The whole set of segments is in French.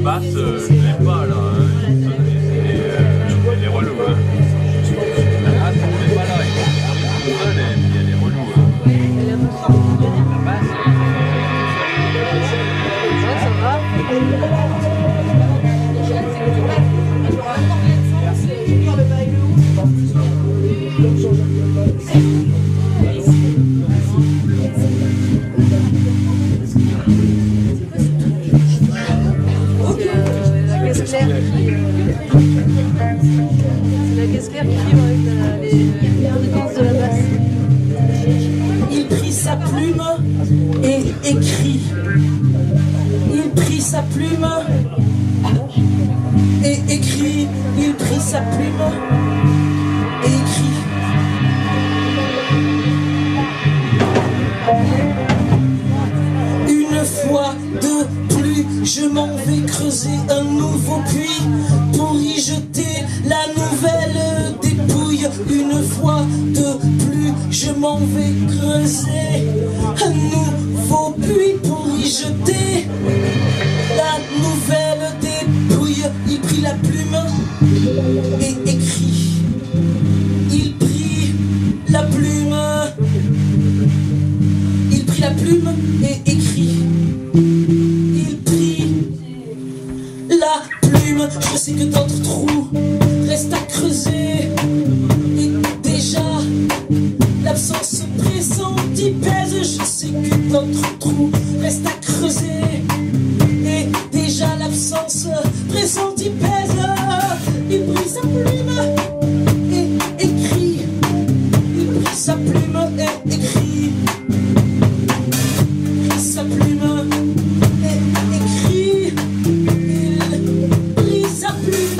basse, je l'ai pas là, hein. Elle est relou. Hein. La basse, on n'est pas là, il est tout seul et puis elle est relou. Hein. La basse, ça va. C'est la caisse claire qui vibre avec les fréquences de la basse. Il prit sa plume et écrit. Il prit sa plume et écrit. Il prit sa plume et écrit. Une fois de plus, je m'en vais creuser un nouveau puits pour y jeter la nouvelle dépouille. Une fois de plus, je m'en vais creuser un nouveau puits pour y jeter la nouvelle dépouille. Il prit la plume et écrit. Il prit la plume. Il prit la plume et écrit. Il prit la plume. Je sais que d'autres trous restent à creuser. Et déjà, l'absence pressentie pèse. Je sais que d'autres trous restent à creuser. Et déjà, l'absence pressentie pèse. Il prit sa plume et écrit. Il prit sa plume et écrit. Sa plume et écrit. Il prit sa plume.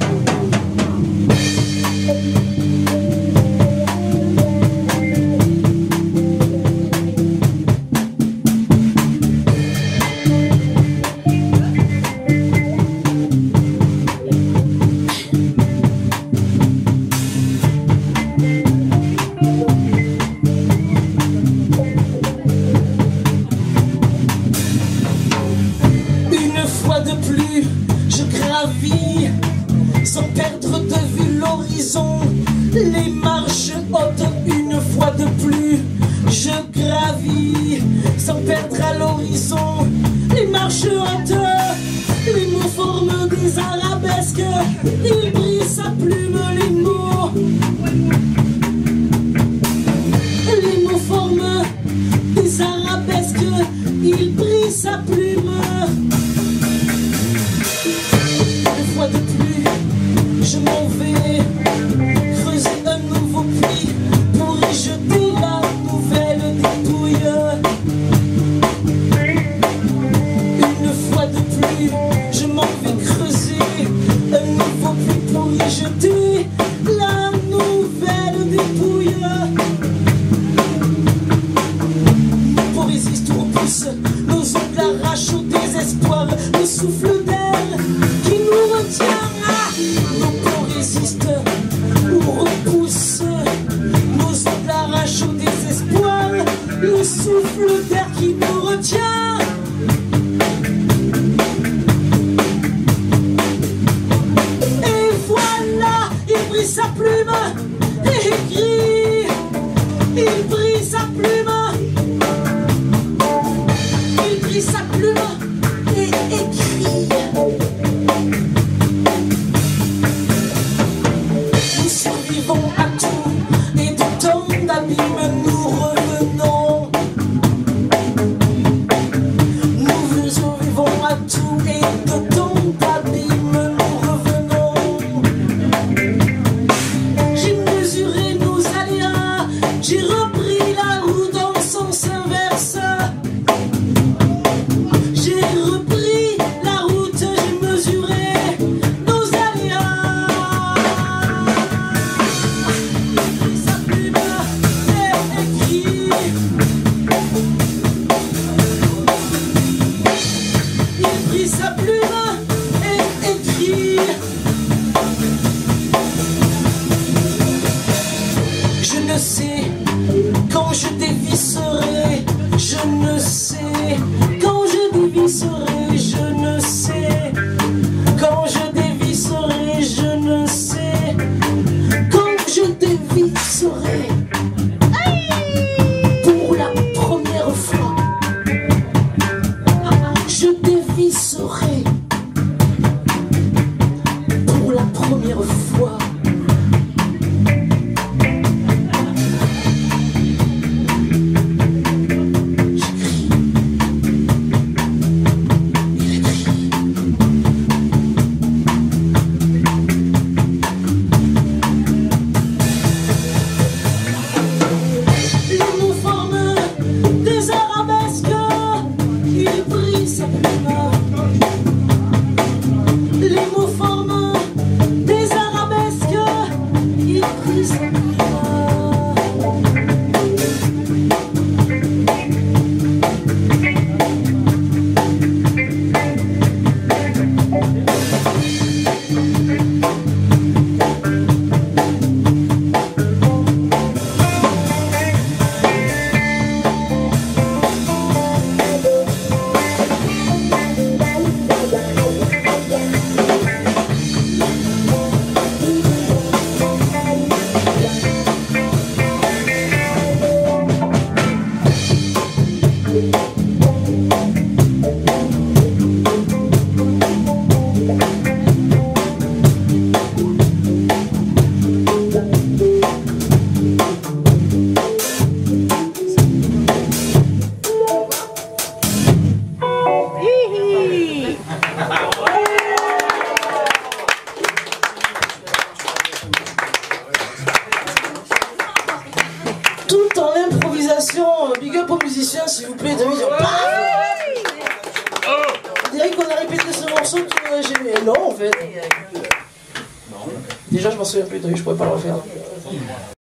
Sans perdre de vue l'horizon, les marches hautes. Une fois de plus, je gravis sans perdre à l'horizon les marches hautes. Les mots forment des arabesques. Il brise sa plume, les mots. Les mots forment des arabesques. Il brise sa plume. Une fois de plus, je m'en vais creuser un nouveau puits pour y jeter la nouvelle dépouille. Une fois de plus, je m'en vais creuser un nouveau puits pour y jeter la nouvelle dépouille. Nos résiste au pouce, nos ongles arrachent au désespoir le souffle d'air qui nous retient. Résiste ou repousse, nos ongles arrachent au désespoir le souffle d'air qui nous retient. Et voilà, il brise sa plume et écrit. Il brise sa plume. Il brise sa plume et écrit. À tout et de tant d'abîmes nous revenons. Nous survivons à tout et de tant d'abîmes nous revenons. J'ai mesuré nos aléas, j'ai repris la route en sens inverse. J'ai Tout en improvisation, big up aux musiciens s'il vous plaît, de vision. On dirait qu'on a répété ce morceau que j'ai... Non en fait. Déjà je m'en souviens plus, je pourrais pas le refaire.